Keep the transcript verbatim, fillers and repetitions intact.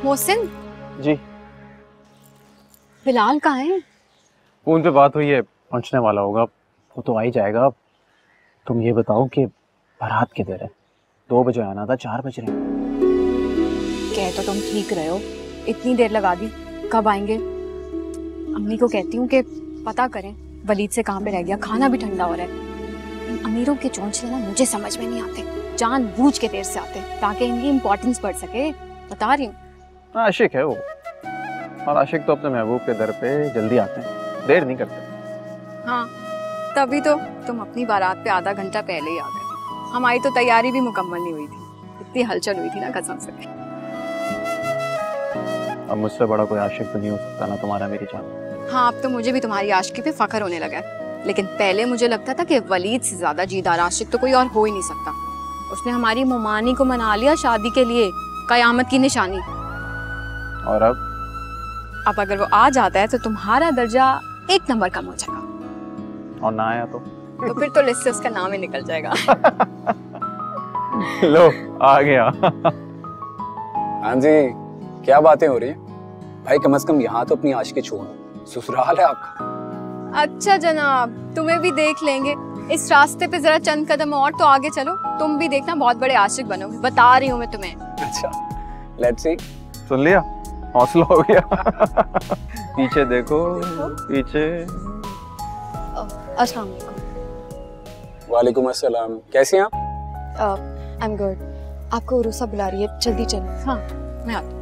मोहसिन जी, बिलाल कहाँ है? फोन पे बात हुई है, पहुंचने वाला होगा। वो तो आ ही जाएगा। तुम ये बताओ कि बारात किधर है? दो बजे आना था, चार बज रहे हैं। कह तो तुम ठीक रहे हो, इतनी देर लगा दी, कब आएंगे? अम्मी को कहती हूँ कि पता करें वलीद से कहाँ पे रह गया, खाना भी ठंडा हो रहा है। इन अमीरों के चौंचले ना मुझे समझ में नहीं आते, जानबूझ के देर से आते ताकि इनकी इम्पोर्टेंस बढ़ सके। बता रही हूँ। आशिक है वो, और आशिक तो अपने महबूब के दर पे जल्दी आते हैं, देर नहीं करते। हाँ, तभी तो तुम अपनी बारात पे आधा घंटा पहले ही आ गए। हमारी तो तैयारी भी मुकम्मल नहीं हुई थी, इतनी हलचल हुई थी ना कसम से। अब मुझसे बड़ा कोई आशिक तो नहीं हो सकता ना तुम्हारा, मेरी जान। हाँ, अब तो मुझे भी तुम्हारी आशिकी पे फख्र होने लगा है, लेकिन पहले मुझे लगता था कि वलीद से ज्यादा जीदार आशिक तो कोई और हो ही नहीं सकता। उसने हमारी मुमानी को मना लिया शादी के लिए, कयामत की निशानी। और अब अब अगर वो आ जाता है तो तुम्हारा दर्जा एक नंबर कम हो जाएगा, और ना आया तो तो फिर तो लिस्ट से उसका नाम ही निकल जाएगा। लो आ गया। हाँ जी, क्या बातें हो रही हैं भाई? कम से कम यहाँ तो अपनी आशिकी छोड़ो, ससुराल है आपका। अच्छा जनाब, तुम्हें भी देख लेंगे। इस रास्ते पे जरा चंद कदम और तो आगे चलो, तुम भी देखना बहुत बड़े आशिक बनोगे, बता रही हूँ मैं तुम्हें। अच्छा, लेट्स सी। सुन लिया, हौसला हो गया। पीछे देखो, पीछे। अस्सलाम वालेकुम। वालेकुम अस्सलाम, कैसी हैं आप? I am good. आपको उरूसा बुला रही है, जल्दी चलो। हाँ, मैं आती हूँ।